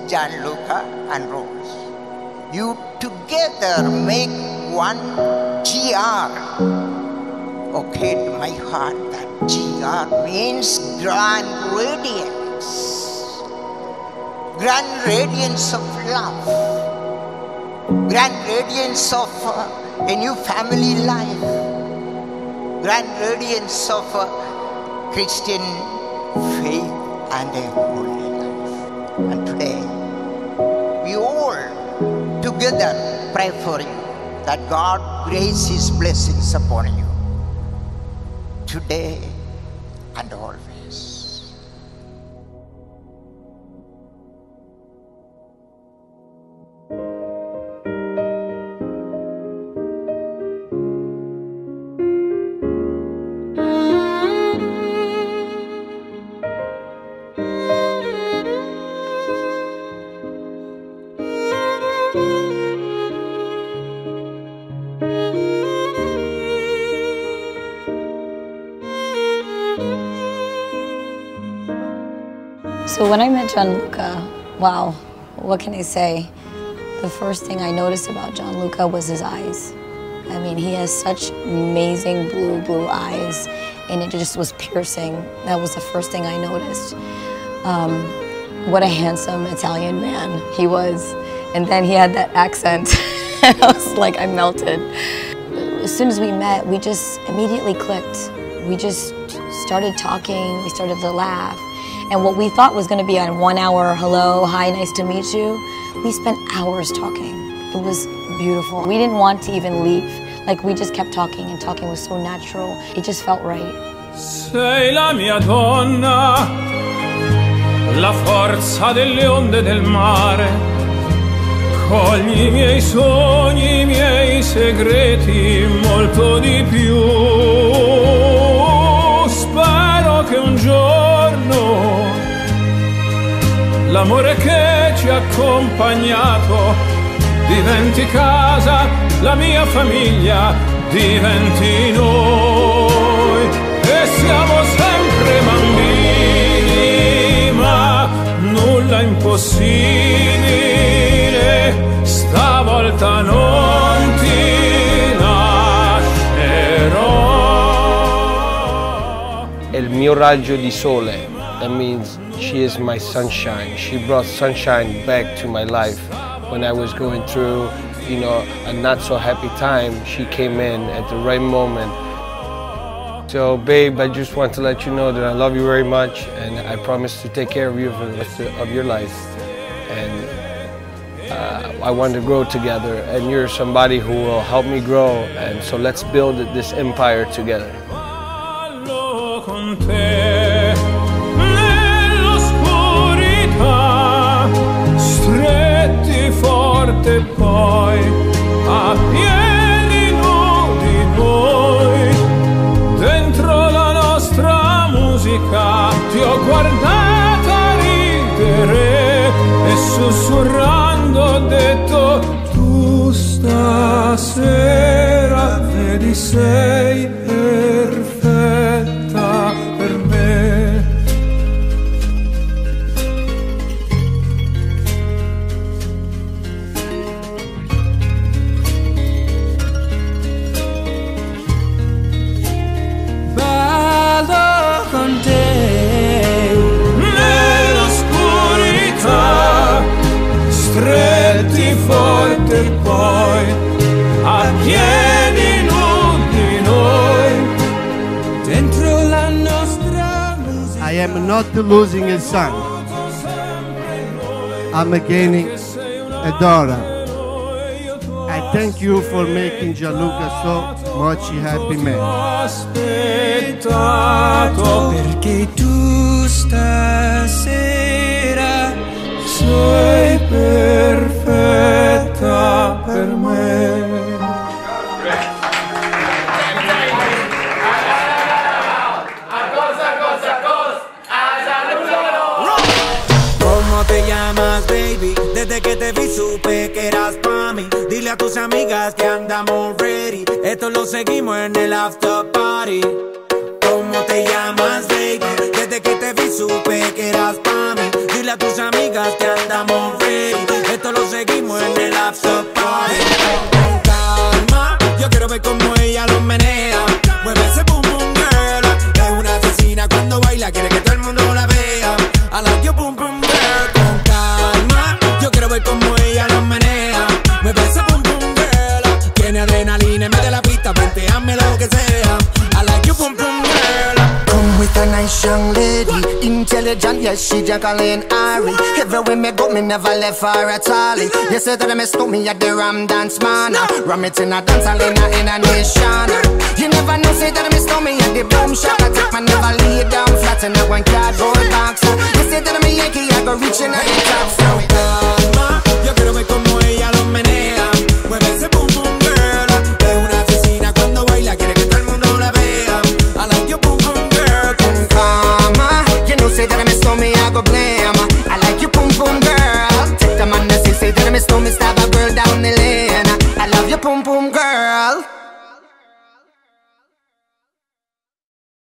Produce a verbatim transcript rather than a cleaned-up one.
Gianluca and Rose. You together make one G R. Okay, to my heart, that G R means grand radiance. Grand radiance of love. Grand radiance of uh, a new family life. Grand radiance of uh, Christian faith and a holy life. And today, we all together pray for you, that God grace His blessings upon you, today and always. So when I met Gianluca, wow, what can I say? The first thing I noticed about Gianluca was his eyes. I mean, he has such amazing blue, blue eyes, and it just was piercing. That was the first thing I noticed. Um, what a handsome Italian man he was. And then he had that accent. I was like, I melted. As soon as we met, we just immediately clicked. We just started talking, we started to laugh. And what we thought was going to be a one hour, hello, hi, nice to meet you, we spent hours talking. It was beautiful. We didn't want to even leave. Like, we just kept talking, and talking was so natural. It just felt right. Sei la mia donna, la forza delle onde del mare. Cogli i miei sogni, i miei segreti, molto di più. Spero che un giorno l'amore che ci ha accompagnato diventi casa, la mia famiglia diventi noi. E siamo sempre bambini, ma nulla impossibile, stavolta non ti lascerò. Il mio raggio di sole, that means she is my sunshine. She brought sunshine back to my life. When I was going through, you know, a not so happy time, she came in at the right moment. So babe, I just want to let you know that I love you very much, and I promise to take care of you for the rest of your life. And uh, I want to grow together, and you're somebody who will help me grow, and so let's build this empire together. Stretti forte poi a piedi nudi noi, dentro la nostra musica ti ho guardata ridere e sussurrando ho detto: tu stasera vedi sei perfetta per me. Stretti forte poi a piedi nudi noi, dentro la nostra musica. I am not losing a son, I'm gaining a daughter. I thank you for making Gianluca so much happy man. Aspettato perché tu stasera sei perfetta per me. ¿Cómo te llamas, baby? Desde que te vi supe que eras pa' mí. Dile a tus amigas que andamos ready. Esto lo seguimos en el after party. ¿Cómo te llamas, baby? baby. Desde que te vi supe que eras pa' mí. Dile a tus amigas que andamos ready. Esto lo seguimos en el after party. Con calma, yo quiero ver cómo ella lo menea. Mueve ese boom boom girl. Es una asesina cuando baila, quiere que todo el mundo la vea. I like your boom boom girl. Con calma, yo quiero ver cómo ella lo menea. Mueve ese boom boom girl. Tiene adrenalina en vez de la pista, planteame lo que sea. I like your boom boom girl. Come with a nice young lady, intelligent, yes, she Jacqueline Ari. Everywhere me go, me never left her at all. You say that I miss me at the Ram Dance Man. Ram it in a dance hall in a, in a nation. You never know, say that I miss me at the Boom Shop. I take my never lay down flat in a one cardboard box. You say that I'm a Yankee, I go reaching out the top. So calma, yo quiero ver cómo ella lo menea. Mueve ese boom boom girl. Es una asesina cuando baila, quiere que todo el mundo la vea. I like your boom boom girl. Con calma, you know say that I miss me, I go blame. I like your boom boom girl. Take the man that say, say that I miss me, stab a girl down the lane. I love your boom boom girl.